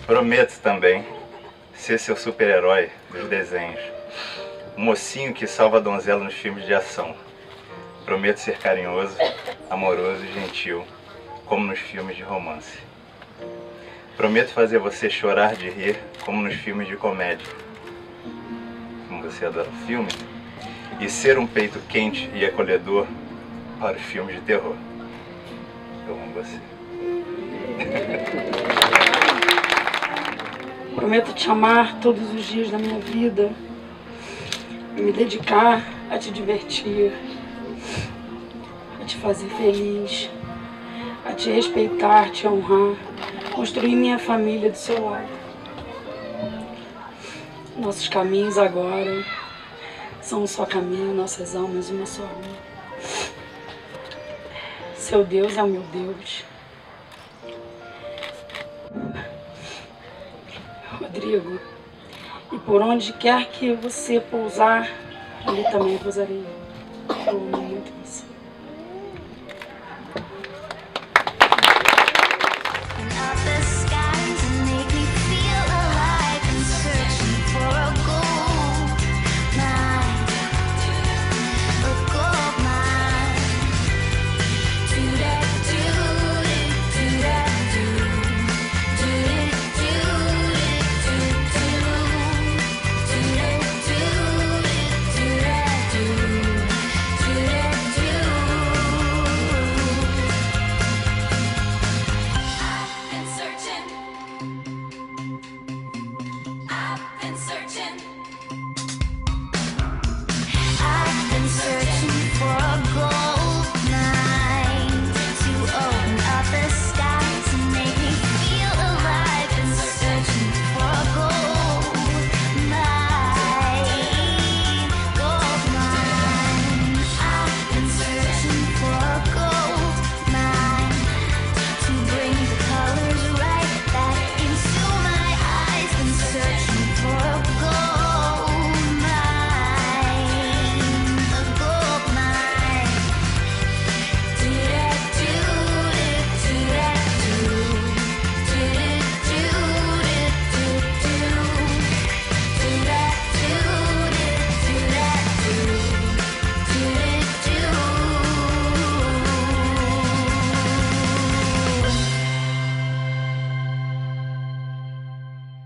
Prometo também ser seu super-herói dos desenhos. Um mocinho que salva a donzela nos filmes de ação. Prometo ser carinhoso, amoroso e gentil, como nos filmes de romance. Prometo fazer você chorar de rir, como nos filmes de comédia. Como você adora filme. E ser um peito quente e acolhedor para os filmes de terror. Eu amo você. Prometo te amar todos os dias da minha vida, me dedicar a te divertir, a te fazer feliz, a te respeitar, te honrar, construir minha família do seu lado. Nossos caminhos agora são um só caminho, nossas almas uma só alma. Seu Deus é o meu Deus. Rodrigo, e por onde quer que você pousar, ali também pousarei eu.